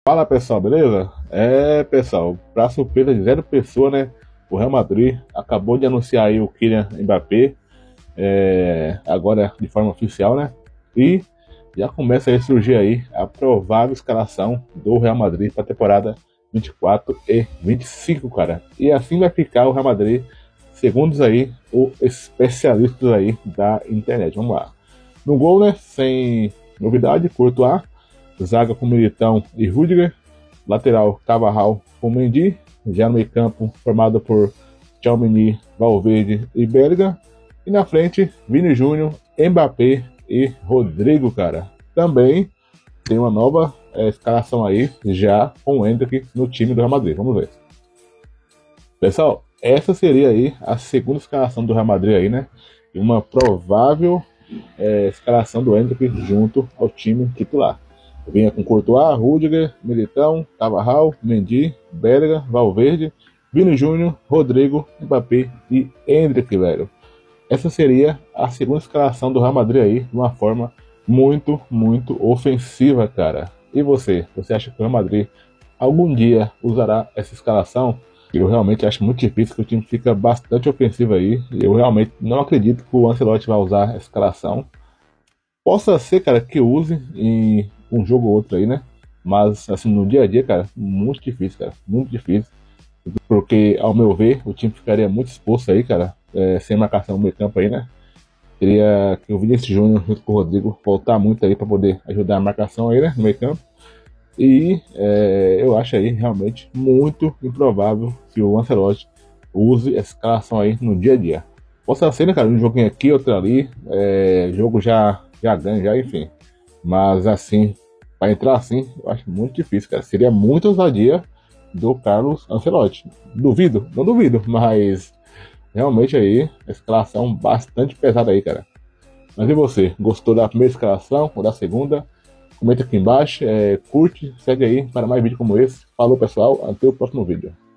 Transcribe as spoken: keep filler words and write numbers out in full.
Fala pessoal, beleza? É pessoal, pra surpresa de zero pessoa, né? O Real Madrid acabou de anunciar aí o Kylian Mbappé, é, agora de forma oficial, né? E já começa a surgir aí a provável escalação do Real Madrid para a temporada vinte e quatro e vinte e cinco, cara. E assim vai ficar o Real Madrid, segundo aí os especialistas aí da internet. Vamos lá. No gol, né? Sem novidade, Courtois. Zaga com Militão e Rüdiger. Lateral, Carvajal com Mendy. Já no meio campo, formado por Tchouaméni, Valverde e Bellingham. E na frente, Vini Júnior, Mbappé e Rodrigo, cara. Também tem uma nova é, escalação aí, já com o Endrick no time do Real Madrid. Vamos ver. Pessoal, essa seria aí a segunda escalação do Real Madrid aí, né? E uma provável é, escalação do Endrick junto ao time titular. Vinha com Courtois, Rüdiger, Militão, Carvajal, Mendy, Bellingham, Valverde, Vini Júnior, Rodrigo, Mbappé e Endrick, velho. Essa seria a segunda escalação do Real Madrid aí, de uma forma muito, muito ofensiva, cara. E você? Você acha que o Real Madrid algum dia usará essa escalação? Eu realmente acho muito difícil, que o time fica bastante ofensivo aí. Eu realmente não acredito que o Ancelotti vai usar essa escalação. Possa ser, cara, que use em um jogo ou outro aí, né? Mas, assim, no dia a dia, cara, muito difícil, cara. Muito difícil. Porque, ao meu ver, o time ficaria muito exposto aí, cara. É, sem marcação no meio campo aí, né? Teria que o Vinícius Júnior junto com o Rodrigo voltar muito aí para poder ajudar a marcação aí, né? No meio campo. E é, eu acho aí realmente muito improvável que o Ancelotti use essa escalação aí no dia a dia. Possa ser, né, cara? Um joguinho aqui, outro ali. É, jogo já, já ganha, já, enfim. Mas assim, para entrar assim, eu acho muito difícil, cara. Seria muita ousadia do Carlos Ancelotti. Duvido, não duvido, mas realmente aí, a escalação bastante pesada aí, cara. Mas e você? Gostou da primeira escalação ou da segunda? Comenta aqui embaixo, é, curte, segue aí para mais vídeos como esse. Falou pessoal, até o próximo vídeo.